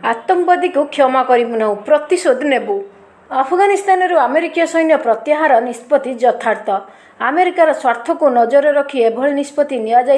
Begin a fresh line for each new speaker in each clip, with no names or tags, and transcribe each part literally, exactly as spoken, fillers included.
आतंकवादी को क्षमा करूँ प्रतिशोध नेबू। अफगानिस्तान अमेरिकीय सैन्य प्रत्याहार निष्पत्ति यथार्थ अमेरिकार स्वार्थ को नजर रखी एभली निष्पत्ति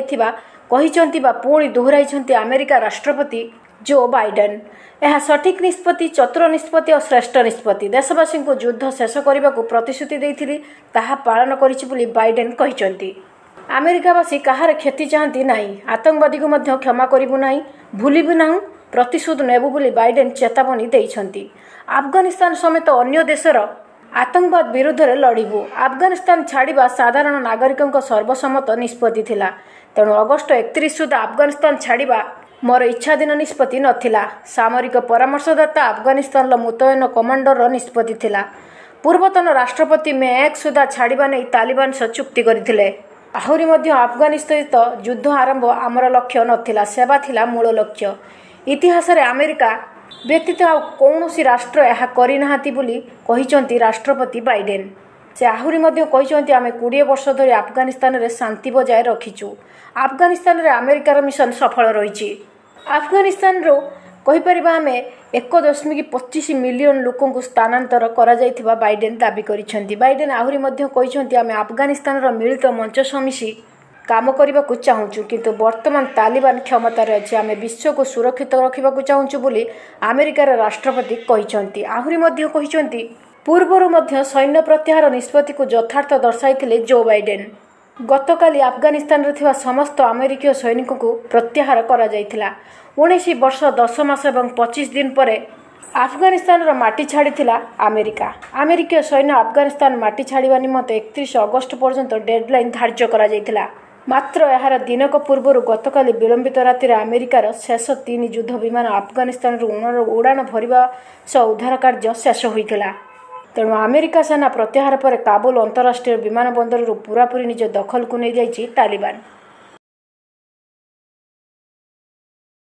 निया पुणी दोहराई अमेरिका राष्ट्रपति जो बाइडेन। यह सठिक निष्पत्ति चतुर निष्पत्ति और श्रेष्ठ निष्पत्ति देशवासी को युद्ध शेष करने को प्रतिश्रुति देती ताहा पालन करिछि बाइडेन कहते। अमेरिकावासी कहार क्षति चाहती नहीं आतंकवादी को मध्य क्षमा करिबु नहीं भूलिबु नहीं प्रतिशोध नेबु बोली बाइडेन चेतावनी देइछंती। अफगानिस्तान समेत अन्य देशर आतंकवाद विरुद्ध में लड़बू। अफगानिस्तान छाड़ा साधारण नागरिकों सर्वसम्मत निष्पत्ति थिला तेणु अगस्ट एकतीस सुधा अफगानिस्तान छाड़ा मोर इच्छाधीन निष्पत्ति नथिला। सामरिक परामर्शदाता अफगानिस्तान मुतयन कमांडर निष्पत्ति थिला। पूर्वतन राष्ट्रपति मे एक सुधा छाड़ा नहीं तालिबान सह चुक्ति करथिले। आहुरी मध्य अफगानिस्तान युद्ध आरंभ आमर लक्ष्य नथिला सेवा थिला मूल लक्ष्य। इतिहास रे अमेरिका व्यतीत कौन राष्ट्र यह करनाहांती बोली कहिसंती राष्ट्रपति बाइडेन। से आहुरी मध्य कहिसंती आमे बीस वर्ष धरि अफगानिस्तान रे शांति बजाय रखिछु। अफगानिस्तान रे अमेरिकार मिशन सफल रहिछि। अफगानिस्तान रो कहिपरिबा आमे एक दशमिक पच्चीस मिलियन लोकों को स्थानांतर करा जायथिबा बाइडेन दाबी करिसंती। बाइडेन आहुरी मध्य कहिसंती आमे अफगानिस्तान रो मिलित मंच समिसी काम करने को चाहूँ किंतु वर्तमान तालिबान क्षमतार अच्छे आम विश्व को सुरक्षित रखा चाहूँ बोली अमेरिकार राष्ट्रपति कहते। आहुरी मध्य कहते पूर्वर मध्य सैन्य प्रत्याहार निष्पत्ति को यथार्थ दर्शाई जो बाइडेन। गतकाली अफगानिस्तान रे समस्त अमेरिकीय सैनिकों को प्रत्याहार करा जायथिला। उन्नीस वर्ष दस मास और पच्चीस दिन पर अफगानिस्तान माटी छाड़ी अमेरिका। अमेरिकीय सैन्य अफगानिस्तान माटी छाड़ा निमंते एकतीस अगस्ट पर्यंत डेडलाइन धार्य करा जायथिला। मात्र यार दिनक पूर्व गतकाली विलंबित राति अमेरिकार शेष तीन युद्ध विमान अफगानिस्तान उड़ान भरवा सह उद्धार कार्य शेष होता। तेणु अमेरिका सेना प्रत्याहार पर काबुल अंतरराष्ट्रीय विमान बंदर पूरापूरी निज दखल को नहीं जाइछि तालिबान।